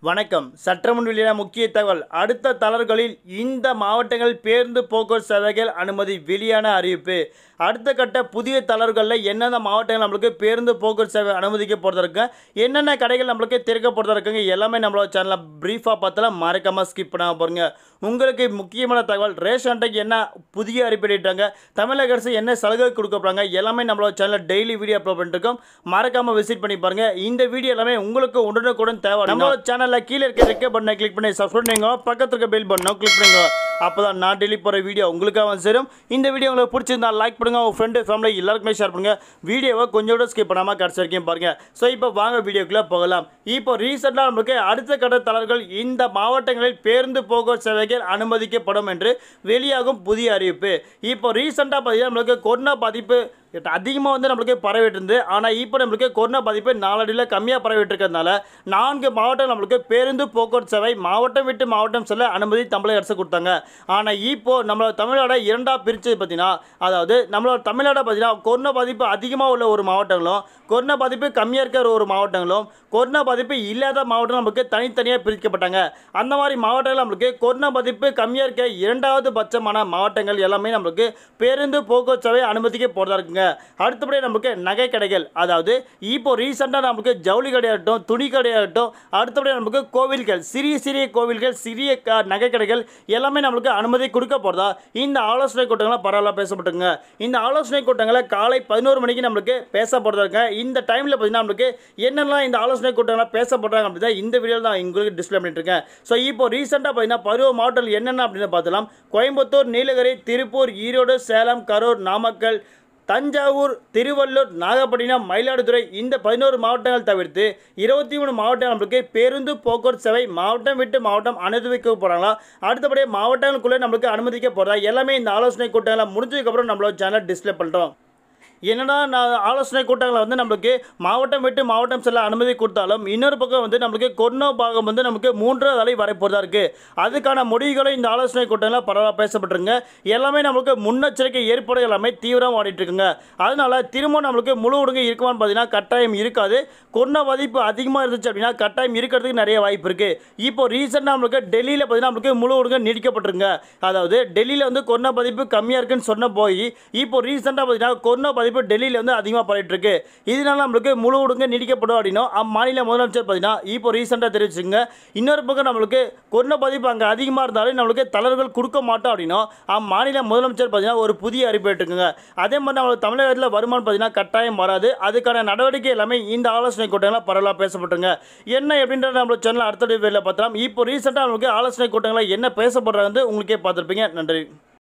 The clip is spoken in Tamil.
வணக்கம். சற்றமுன் வெளியான முக்கிய தகவல். அடுத்த தளர்வுகளில் இந்த மாவட்டங்கள் பேருந்து போக்குவரத்து சேவைகள் அனுமதி. வெளியான அறிவிப்பு. அடுத்த கட்ட புதிய தளர்வுகளில் என்னென்ன மாவட்டங்கள் நம்மளுக்கு பேருந்து போக்குவரத்து சேவை அனுமதிக்க போகிறதா இருக்குங்க, என்னென்ன கடைகள் நம்மளுக்கு திறக்க போகிறதா இருக்குங்க, எல்லாமே நம்மளோட சேனலில் ப்ரீஃபாக பார்த்தாலும் மறக்காமல் ஸ்கிப் பண்ணாமல் பாருங்க. உங்களுக்கு முக்கியமான தகவல், ரேஷன் அட்டைக்கு என்ன புதிய அறிவிப்பிட்டாங்க, தமிழக அரசு என்ன சலுகை கொடுக்க போகிறாங்க, எல்லாமே நம்மளோட சேனலில் டெய்லி வீடியோ அப்லோட் பண்ணிருக்கோம். மறக்காமல் விசிட் பண்ணி பாருங்க. இந்த வீடியோ எல்லாமே உங்களுக்கு உடனுக்குடன் தேவை. நம்மளோட சேனலில் கீழே இருக்க ரெக்க பட்டனை கிளிக் பண்ணி சப்ஸ்கிரைப் பண்ணுங்க. பக்கத்துல இருக்க பெல் பட்டனை கிளிக் பண்ணுங்க. அப்பதான் நான் டெய்லி போற வீடியோ உங்களுக்காக வந்து சேரும். இந்த வீடியோ உங்களுக்கு பிடிச்சிருந்தா லைக் பண்ணுங்க, உங்க ஃப்ரெண்டு ஃபேமிலி எல்லாருக்குமே ஷேர் பண்ணுங்க. வீடியோவை கொஞ்சம் கூட ஸ்கிப் பண்ணாம கடைசி வரைக்கும் பாருங்க. ஸோ இப்போ வாங்க வீடியோக்குள்ள போகலாம். இப்போ ரீசெண்டாக நமக்கு அடுத்த கட்ட தளர்வுகள், இந்த மாவட்டங்களில் பேருந்து போக்குவரத்து சேவைகள் அனுமதிக்கப்படும் என்று வெளியாகும் புதிய அறிவிப்பு. இப்போ ரீசெண்டாக பார்த்தீங்கன்னா நம்மளுக்கு கொரோனா பாதிப்பு அதிகமாக வந்து நம்மளுக்கு பரவிட்டு இருந்து, ஆனால் இப்போ நம்மளுக்கு கொரோனா பாதிப்பு நாளடியில் கம்மியாக பரவிட்டு இருக்கிறதுனால 4 மாவட்டம் நம்மளுக்கு பேருந்து போக்குவரத்து சேவை மாவட்டம் விட்டு மாவட்டம் செல்ல அனுமதி தமிழக அரசு கொடுத்தாங்க. ஆனால் இப்போ நம்மளோட தமிழ்நாடு இரண்டாக பிரித்து பார்த்தீங்கன்னா, அதாவது நம்மளோட தமிழ்நாடு பார்த்தீங்கன்னா கொரோனா பாதிப்பு அதிகமாக உள்ள ஒரு மாவட்டங்களும், கொரோனா பாதிப்பு கம்மியாக இருக்கிற ஒரு மாவட்டங்களும், கொரோனா பாதிப்பு இல்லாத மாவட்டம் நமக்கு தனித்தனியாக பிரிக்கப்பட்டாங்க. அந்த மாதிரி மாவட்டங்கள் நம்மளுக்கு கொரோனா பாதிப்பு கம்மியாக இருக்க இரண்டாவது பட்சமான மாவட்டங்கள் எல்லாமே நம்மளுக்கு பேருந்து போக்குவரத்து சேவை அனுமதிக்க போகிறதா இருக்குங்க. அடுத்தபடி நமக்கு நகை கடைகள், அதாவது இப்போ ரீசெண்டாக நமக்கு ஜவுளி கடையாகட்டும், துணி கடையாகட்டும், அடுத்தபடி நமக்கு கோவில்கள், சிறிய சிறிய கோவில்கள், சிறிய நகை கடைகள் எல்லாமே நம்மளுக்கு அனுமதி கொடுக்க போகிறதா இந்த ஆலோசனை கூட்டங்களை பரவாயில்ல பேசப்பட்டுங்க. இந்த ஆலோசனை கூட்டங்களை காலை 11 மணிக்கு நம்மளுக்கு பேச போகிறதா. இந்த டைமில் பார்த்தீங்கன்னா நம்மளுக்கு என்னெல்லாம் இந்த ஆலோசனை கூட்டங்களை பேச போடுறாங்க அப்படின்னா இந்த வீடியோவில் தான் உங்களுக்கு டிஸ்பிளே பண்ணிட்டு இருக்கேன். ஸோ இப்போ ரீசெண்டாக பார்த்தீங்கன்னா 10 மாவட்டங்கள் என்னென்ன அப்படின்னு பார்த்தலாம். கோயம்புத்தூர், நீலகிரி, திருப்பூர், ஈரோடு, சேலம், கரூர், நாமக்கல், தஞ்சாவூர், திருவள்ளூர், நாகப்பட்டினம், மயிலாடுதுறை இந்த 11 மாவட்டங்கள் தவிர்த்து 23 மாவட்டங்கள் நம்மளுக்கு பேருந்து போக்குவரத்து சேவை மாவட்டம் விட்டு மாவட்டம் அனுமதிக்க போகிறாங்களா. அடுத்தபடியே மாவட்டங்களுக்குள்ளே நம்மளுக்கு அனுமதிக்க போகிறதா எல்லாமே இந்த ஆலோசனை கூட்டங்களை முடிஞ்சதுக்கப்புறம் நம்மளோட சேனல் டிஸ்பிளே பண்ணுறோம். என்னடா நான் ஆலோசனை கூட்டங்களை வந்து நம்மளுக்கு மாவட்டம் விட்டு மாவட்டம் செல்ல அனுமதி கொடுத்தாலும், இன்னொரு பக்கம் வந்து நம்மளுக்கு கொரோனா பாகம் வந்து நமக்கு 3வது அலை வரப்போறதா இருக்குது. அதுக்கான முடிவுகளும் இந்த ஆலோசனை கூட்டங்களில் பரவாயில்ல பேசப்பட்டுருங்க. எல்லாமே நம்மளுக்கு முன்னெச்சரிக்கை ஏற்பாடு எல்லாமே தீவிரம் ஆடிட்டு இருக்குங்க. அதனால திரும்ப நம்மளுக்கு முழு ஊடகம் இருக்குமான்னு பார்த்தீங்கன்னா கட்டாயம் இருக்காது. கொரோனா பாதிப்பு அதிகமாக இருந்துச்சு அப்படின்னா கட்டாயம் இருக்கிறதுக்கு நிறைய வாய்ப்பு இருக்குது. இப்போ ரீசெண்டாக நம்மளுக்கு டெல்லியில் பார்த்தீங்கன்னா நம்மளுக்கு முழு ஊடகம் நீடிக்கப்பட்டிருங்க. அதாவது டெல்லியில் வந்து கொரோனா பாதிப்பு கம்மியாக இருக்குன்னு சொன்ன போய் இப்போ ரீசெண்டாக பார்த்தீங்கன்னா கொரோனா பாதிப்பு டெல்லியில் வந்து அதிகமாக பரவிட்டு இருக்கு. இதனால நம்மளுக்கு முழு ஊடகம் நீடிக்கப்படும் அப்படின்னா அம்மாநில முதலமைச்சர் பார்த்தீங்கன்னா இப்போ ரீசெண்டாக தெரிவிச்சுங்க. இன்னொரு பக்கம் நம்மளுக்கு கொரோனா பாதிப்பு அங்கே அதிகமாக இருந்தாலும் நம்மளுக்கு தளர்வுகள் கொடுக்க மாட்டோம் அப்படின்னா அம்மாநில முதலமைச்சர் பார்த்தீங்கன்னா ஒரு புதிய அறிவிப்பு இருக்குங்க. அதே மாதிரி நம்மளுக்கு தமிழகத்தில் வருமானம் பார்த்தீங்கன்னா கட்டாயம் வராது. அதுக்கான நடவடிக்கை எல்லாமே இந்த ஆலோசனை கூட்டங்களில் பரவலாக பேசப்பட்டுருங்க. என்ன எப்படின்ற நம்மளோட சேனல் அடுத்த வீடியோவில் பார்த்தலாம். இப்போ ரீசெண்டாக நம்மளுக்கு ஆலோசனை கூட்டங்களில் என்ன பேசப்படுறாங்க உங்களுக்கே பார்த்துருப்பீங்க. நன்றி.